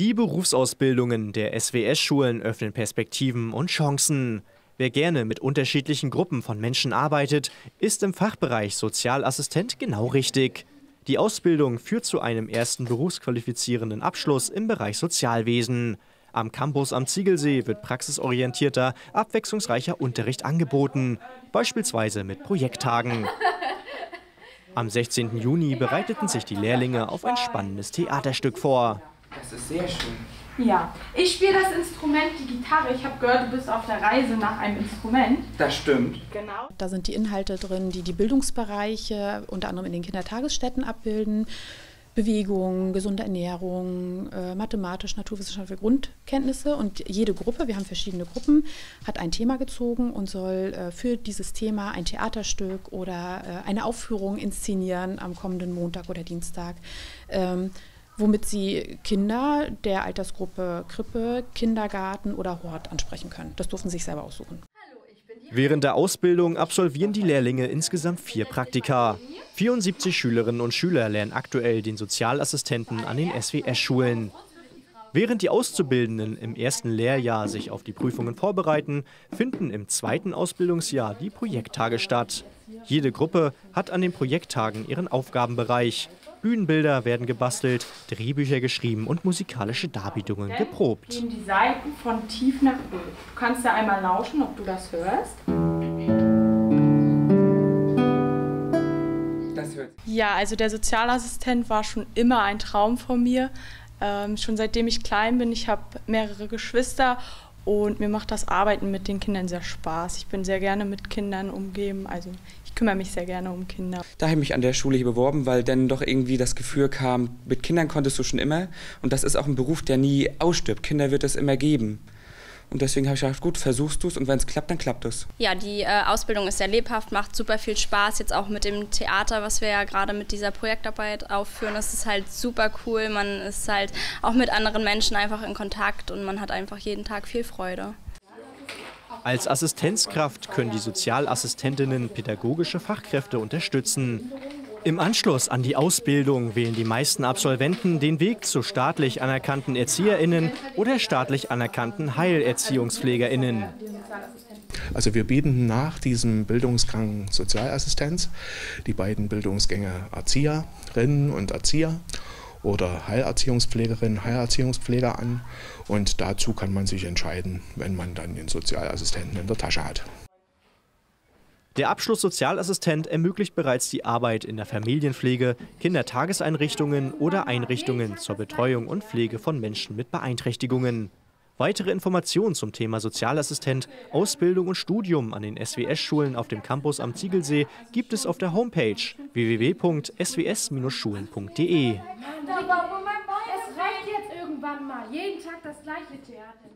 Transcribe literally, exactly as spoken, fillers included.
Die Berufsausbildungen der S W S-Schulen öffnen Perspektiven und Chancen. Wer gerne mit unterschiedlichen Gruppen von Menschen arbeitet, ist im Fachbereich Sozialassistent genau richtig. Die Ausbildung führt zu einem ersten berufsqualifizierenden Abschluss im Bereich Sozialwesen. Am Campus am Ziegelsee wird praxisorientierter, abwechslungsreicher Unterricht angeboten, beispielsweise mit Projekttagen. Am sechzehnten Juni bereiteten sich die Lehrlinge auf ein spannendes Theaterstück vor. Das ist sehr schön. Ja, ich spiele das Instrument, die Gitarre. Ich habe gehört, du bist auf der Reise nach einem Instrument. Das stimmt. Genau. Da sind die Inhalte drin, die die Bildungsbereiche unter anderem in den Kindertagesstätten abbilden. Bewegung, gesunde Ernährung, äh, mathematisch, naturwissenschaftliche Grundkenntnisse. Und jede Gruppe, wir haben verschiedene Gruppen, hat ein Thema gezogen und soll äh, für dieses Thema ein Theaterstück oder äh, eine Aufführung inszenieren am kommenden Montag oder Dienstag. Ähm, womit sie Kinder der Altersgruppe Krippe, Kindergarten oder Hort ansprechen können. Das durften sie sich selber aussuchen. Während der Ausbildung absolvieren die Lehrlinge insgesamt vier Praktika. vierundsiebzig Schülerinnen und Schüler lernen aktuell den Sozialassistenten an den S W S-Schulen. Während die Auszubildenden im ersten Lehrjahr sich auf die Prüfungen vorbereiten, finden im zweiten Ausbildungsjahr die Projekttage statt. Jede Gruppe hat an den Projekttagen ihren Aufgabenbereich. Bühnenbilder werden gebastelt, Drehbücher geschrieben und musikalische Darbietungen geprobt. Gehen die Saiten von tief nach hoch. Du kannst da einmal lauschen, ob du das hörst. Das hört. Ja, also der Sozialassistent war schon immer ein Traum von mir. Ähm, schon seitdem ich klein bin. Ich habe mehrere Geschwister und mir macht das Arbeiten mit den Kindern sehr Spaß. Ich bin sehr gerne mit Kindern umgeben. Also ich kümmere mich sehr gerne um Kinder. Da habe ich mich an der Schule hier beworben, weil dann doch irgendwie das Gefühl kam, mit Kindern konntest du schon immer. Und das ist auch ein Beruf, der nie ausstirbt. Kinder wird es immer geben. Und deswegen habe ich gedacht, gut, versuchst du es und wenn es klappt, dann klappt es. Ja, die äh, Ausbildung ist sehr lebhaft, macht super viel Spaß. Jetzt auch mit dem Theater, was wir ja gerade mit dieser Projektarbeit aufführen, das ist halt super cool. Man ist halt auch mit anderen Menschen einfach in Kontakt und man hat einfach jeden Tag viel Freude. Als Assistenzkraft können die Sozialassistentinnen pädagogische Fachkräfte unterstützen. Im Anschluss an die Ausbildung wählen die meisten Absolventen den Weg zu staatlich anerkannten ErzieherInnen oder staatlich anerkannten HeilerziehungspflegerInnen. Also wir bieten nach diesem Bildungsgang Sozialassistenz die beiden Bildungsgänge Erzieherinnen und Erzieher oder Heilerziehungspflegerinnen, Heilerziehungspfleger an. Und dazu kann man sich entscheiden, wenn man dann den Sozialassistenten in der Tasche hat. Der Abschluss Sozialassistent ermöglicht bereits die Arbeit in der Familienpflege, Kindertageseinrichtungen oder Einrichtungen zur Betreuung und Pflege von Menschen mit Beeinträchtigungen. Weitere Informationen zum Thema Sozialassistent, Ausbildung und Studium an den S W S-Schulen auf dem Campus am Ziegelsee gibt es auf der Homepage w w w punkt s w s Bindestrich schulen punkt de. Es reicht jetzt irgendwann mal. Jeden Tag das gleiche Theater.